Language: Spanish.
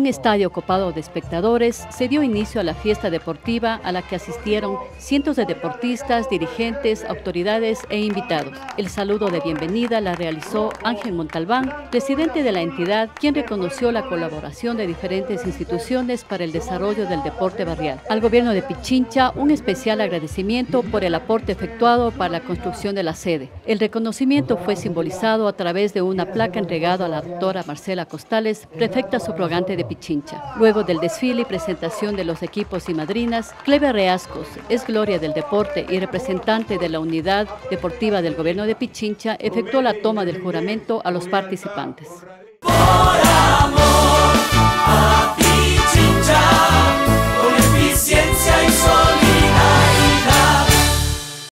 un estadio copado de espectadores, se dio inicio a la fiesta deportiva a la que asistieron cientos de deportistas, dirigentes, autoridades e invitados. El saludo de bienvenida la realizó Ángel Montalbán, presidente de la entidad, quien reconoció la colaboración de diferentes instituciones para el desarrollo del deporte barrial. Al gobierno de Pichincha, un especial agradecimiento por el aporte efectuado para la construcción de la sede. El reconocimiento fue simbolizado a través de una placa entregada a la doctora Marcela Costales, prefecta subrogante de Pichincha. Luego del desfile y presentación de los equipos y madrinas, Cleve Reascos, es gloria del deporte y representante de la unidad deportiva del gobierno de Pichincha, efectuó la toma del juramento a los participantes.